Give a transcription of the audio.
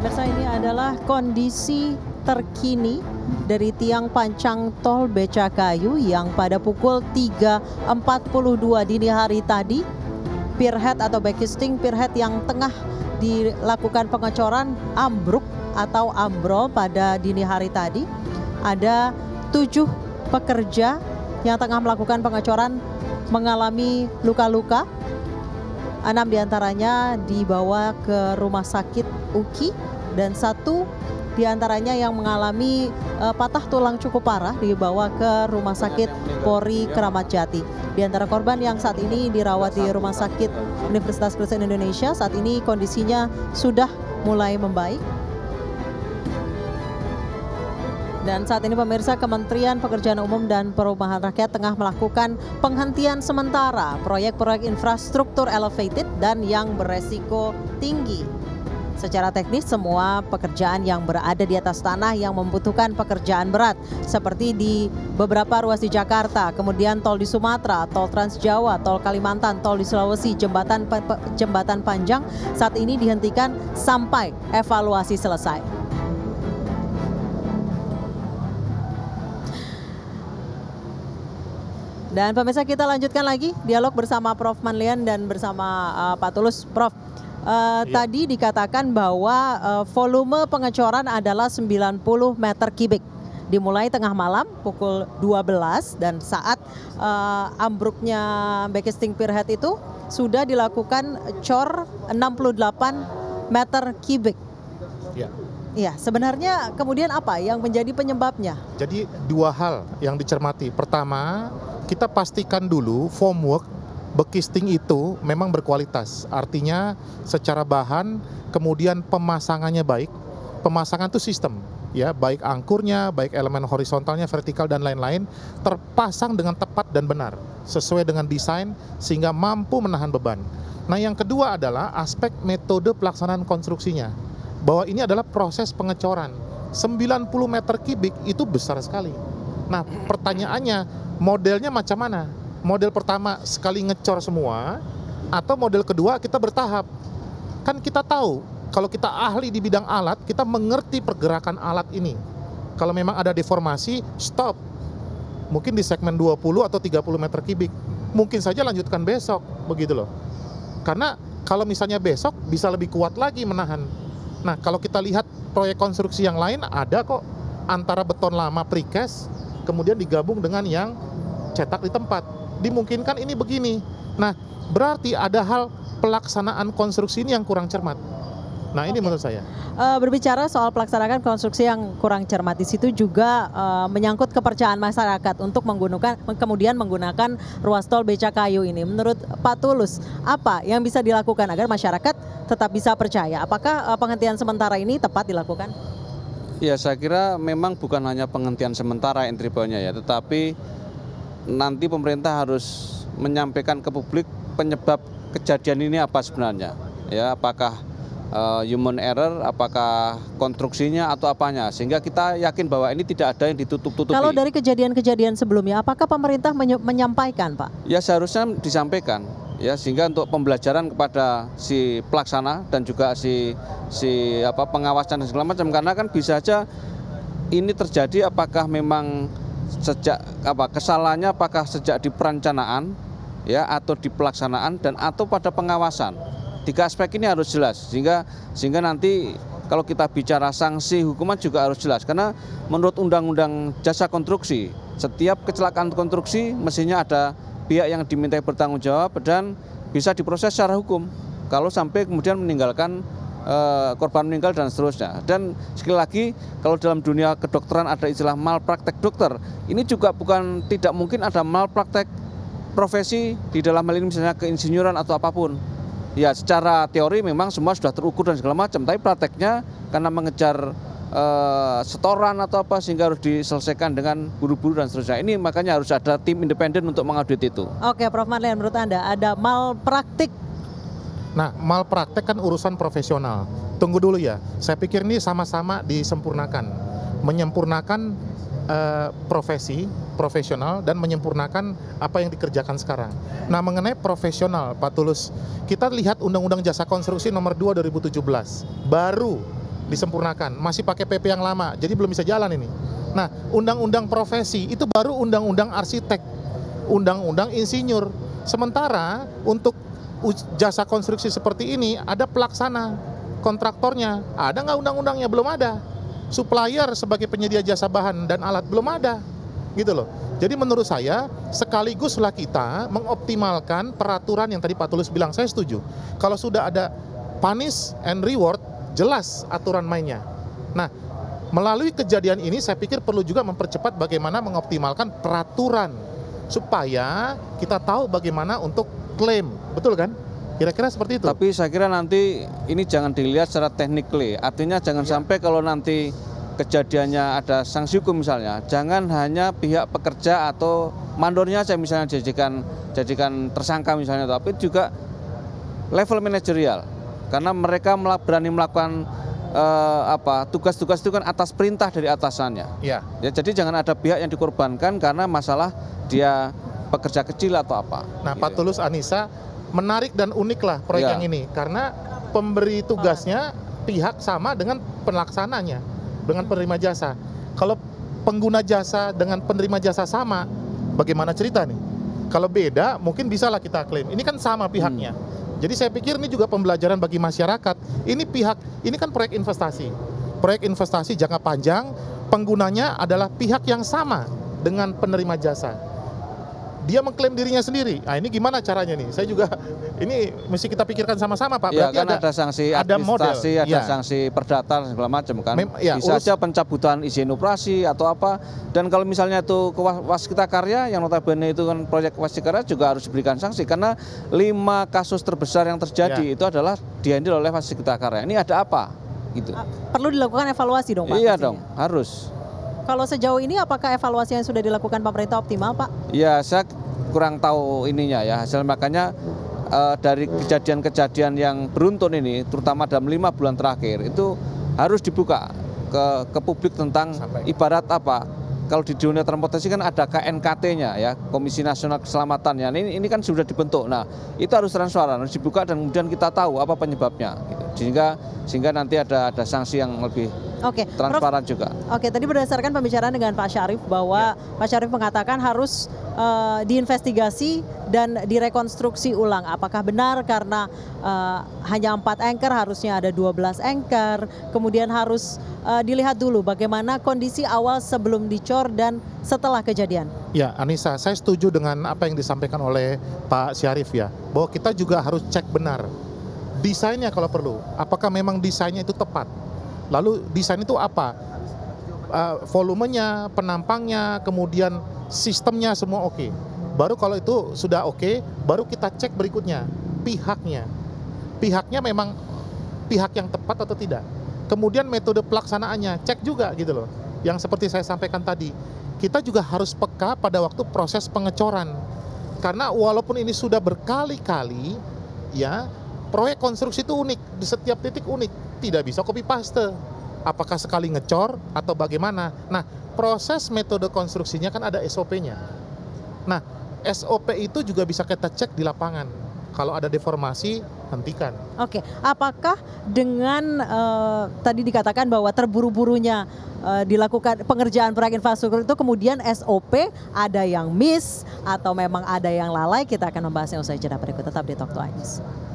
Pemirsa, ini adalah kondisi terkini dari tiang pancang tol Becakayu yang pada pukul 3.42 dini hari tadi, pierhead atau backisting pierhead yang tengah dilakukan pengecoran ambruk atau ambrol pada dini hari tadi. Ada 7 pekerja yang tengah melakukan pengecoran mengalami luka-luka. 6 diantaranya dibawa ke rumah sakit UKI dan 1 diantaranya yang mengalami patah tulang cukup parah dibawa ke rumah sakit Polri Kramat Jati. Di antara korban yang saat ini dirawat di Rumah Sakit Universitas Kristen Indonesia, saat ini kondisinya sudah mulai membaik. Dan saat ini pemirsa, Kementerian Pekerjaan Umum dan Perumahan Rakyat tengah melakukan penghentian sementara proyek-proyek infrastruktur elevated dan yang beresiko tinggi. Secara teknis, semua pekerjaan yang berada di atas tanah yang membutuhkan pekerjaan berat seperti di beberapa ruas di Jakarta, kemudian tol di Sumatera, tol Trans Jawa, tol Kalimantan, tol di Sulawesi, jembatan panjang saat ini dihentikan sampai evaluasi selesai. Dan pemirsa, kita lanjutkan lagi dialog bersama Prof. Manlian dan bersama Pak Tulus. Prof, tadi dikatakan bahwa volume pengecoran adalah 90 meter kubik. Dimulai tengah malam pukul 12 dan saat ambruknya backisting pierhead itu sudah dilakukan cor 68 meter kubik. Ya. Ya, sebenarnya kemudian apa yang menjadi penyebabnya? Jadi 2 hal yang dicermati. Pertama, kita pastikan dulu formwork backisting itu memang berkualitas. Artinya secara bahan, kemudian pemasangannya baik. Pemasangan itu sistem, ya, baik angkurnya, baik elemen horizontalnya, vertikal dan lain-lain terpasang dengan tepat dan benar sesuai dengan desain sehingga mampu menahan beban. Nah, yang kedua adalah aspek metode pelaksanaan konstruksinya. Bahwa ini adalah proses pengecoran. 90 meter kubik itu besar sekali. Nah, pertanyaannya, modelnya macam mana? Model pertama sekali ngecor semua, atau model kedua kita bertahap? Kan kita tahu, kalau kita ahli di bidang alat, kita mengerti pergerakan alat ini. Kalau memang ada deformasi, stop. Mungkin di segmen 20 atau 30 meter kubik. Mungkin saja lanjutkan besok, begitu loh. Karena kalau misalnya besok bisa lebih kuat lagi menahan. Nah, kalau kita lihat proyek konstruksi yang lain ada kok, antara beton lama precast kemudian digabung dengan yang cetak di tempat. Dimungkinkan ini begini. Nah, berarti ada hal pelaksanaan konstruksi ini yang kurang cermat. Nah, ini menurut saya. Berbicara soal pelaksanaan konstruksi yang kurang cermat, di situ juga menyangkut kepercayaan masyarakat untuk kemudian menggunakan ruas tol Becakayu ini. Menurut Pak Tulus, apa yang bisa dilakukan agar masyarakat tetap bisa percaya? Apakah penghentian sementara ini tepat dilakukan? Ya, saya kira memang bukan hanya penghentian sementara entry point-nya ya, tetapi nanti pemerintah harus menyampaikan ke publik penyebab kejadian ini apa sebenarnya. Ya, apakah human error, apakah konstruksinya atau apanya, sehingga kita yakin bahwa ini tidak ada yang ditutup-tutupi. Kalau dari kejadian-kejadian sebelumnya, apakah pemerintah menyampaikan, Pak? Ya, seharusnya disampaikan, ya, sehingga untuk pembelajaran kepada si pelaksana dan juga si pengawasan dan segala macam, karena kan bisa saja ini terjadi apakah memang sejak kesalahannya apakah sejak di perencanaan, ya, atau di pelaksanaan dan atau pada pengawasan. 3 aspek ini harus jelas sehingga nanti kalau kita bicara sanksi hukuman juga harus jelas, karena menurut Undang-Undang Jasa Konstruksi setiap kecelakaan konstruksi mestinya ada pihak yang dimintai bertanggung jawab dan bisa diproses secara hukum kalau sampai kemudian meninggalkan korban meninggal dan seterusnya. Dan sekali lagi, kalau dalam dunia kedokteran ada istilah malpraktek dokter, ini juga bukan tidak mungkin ada malpraktek profesi di dalam hal ini, misalnya keinsinyuran atau apapun. Ya, secara teori memang semua sudah terukur dan segala macam, tapi prakteknya karena mengejar setoran atau apa sehingga harus diselesaikan dengan buru-buru dan seterusnya. Ini makanya harus ada tim independen untuk mengaudit itu. Oke, Prof. Manlian, menurut Anda ada malpraktik? Nah, malpraktek kan urusan profesional. Tunggu dulu ya, saya pikir ini sama-sama disempurnakan. Menyempurnakan profesi, profesional, dan menyempurnakan apa yang dikerjakan sekarang. Nah, mengenai profesional, Pak Tulus, kita lihat Undang-Undang Jasa Konstruksi nomor 2 2017, baru disempurnakan, masih pakai PP yang lama, jadi belum bisa jalan ini. Nah, undang-undang profesi itu baru undang-undang arsitek, undang-undang insinyur. Sementara untuk jasa konstruksi seperti ini ada pelaksana, kontraktornya, ada nggak undang-undangnya? Belum ada. Supplier sebagai penyedia jasa bahan dan alat belum ada, gitu loh. Jadi menurut saya sekaliguslah kita mengoptimalkan peraturan yang tadi Pak Tulus bilang, saya setuju. Kalau sudah ada punish and reward, jelas aturan mainnya. Nah, melalui kejadian ini saya pikir perlu juga mempercepat bagaimana mengoptimalkan peraturan supaya kita tahu bagaimana untuk klaim, betul kan? Kira-kira seperti itu. Tapi saya kira nanti ini jangan dilihat secara technically, artinya jangan sampai kalau nanti kejadiannya ada sanksi hukum misalnya, jangan hanya pihak pekerja atau mandornya saja misalnya jadikan tersangka misalnya, tapi juga level manajerial, karena mereka berani melakukan tugas-tugas itu kan atas perintah dari atasannya. Ya. Ya, jadi jangan ada pihak yang dikorbankan karena masalah dia pekerja kecil atau apa. Nah, Pak Tulus Anissa, menarik dan unik lah proyek yang ini, karena pemberi tugasnya pihak sama dengan pelaksananya, dengan penerima jasa. Kalau pengguna jasa dengan penerima jasa sama, bagaimana cerita nih? Kalau beda, mungkin bisalah kita klaim. Ini kan sama pihaknya. Jadi saya pikir ini juga pembelajaran bagi masyarakat. Ini kan proyek investasi. Proyek investasi jangka panjang, penggunanya adalah pihak yang sama dengan penerima jasa. Dia mengklaim dirinya sendiri. Nah, ini gimana caranya nih? Saya juga ini mesti kita pikirkan sama-sama, Pak. Ya, kan ada sanksi administrasi, ada sanksi perdata segala macam kan. Bisa saja pencabutan izin operasi atau apa. Dan kalau misalnya itu ke Waskita Karya, yang notabene itu kan proyek Waskita Karya juga harus diberikan sanksi, karena 5 kasus terbesar yang terjadi itu adalah dihandle oleh Waskita Karya. Ini ada apa? Gitu. Perlu dilakukan evaluasi dong, Pak? Iya dong, harus. Kalau sejauh ini apakah evaluasi yang sudah dilakukan pemerintah optimal, Pak? Ya, saya kurang tahu ininya ya, hasil makanya dari kejadian-kejadian yang beruntun ini, terutama dalam 5 bulan terakhir, itu harus dibuka ke publik tentang ibarat apa. Kalau di dunia transportasi kan ada KNKT-nya ya, Komisi Nasional Keselamatan ya. Ini kan sudah dibentuk. Nah, itu harus transparan, harus dibuka dan kemudian kita tahu apa penyebabnya gitu. Sehingga nanti ada sanksi yang lebih transparan juga. Oke, tadi berdasarkan pembicaraan dengan Pak Syarif bahwa Pak Syarif mengatakan harus diinvestigasi dan direkonstruksi ulang. Apakah benar karena hanya 4 anchor, harusnya ada 12 anchor, kemudian harus dilihat dulu bagaimana kondisi awal sebelum dicor dan setelah kejadian. Ya, Anissa, saya setuju dengan apa yang disampaikan oleh Pak Syarif ya, bahwa kita juga harus cek benar desainnya kalau perlu. Apakah memang desainnya itu tepat? Lalu desain itu apa? Volumenya, penampangnya, kemudian sistemnya semua oke. Baru kalau itu sudah oke, baru kita cek berikutnya pihaknya. Pihaknya memang pihak yang tepat atau tidak. Kemudian metode pelaksanaannya, cek juga gitu loh. Yang seperti saya sampaikan tadi, kita juga harus peka pada waktu proses pengecoran. Karena walaupun ini sudah berkali-kali, ya, proyek konstruksi itu unik, di setiap titik unik, tidak bisa copy paste. Apakah sekali ngecor atau bagaimana? Nah, proses metode konstruksinya kan ada SOP-nya. Nah, SOP itu juga bisa kita cek di lapangan. Kalau ada deformasi, hentikan. Oke, apakah dengan tadi dikatakan bahwa terburu-burunya dilakukan pengerjaan proyek infrastruktur itu kemudian SOP ada yang miss atau memang ada yang lalai? Kita akan membahasnya usai jeda berikut. Tetap di Talk to Anies.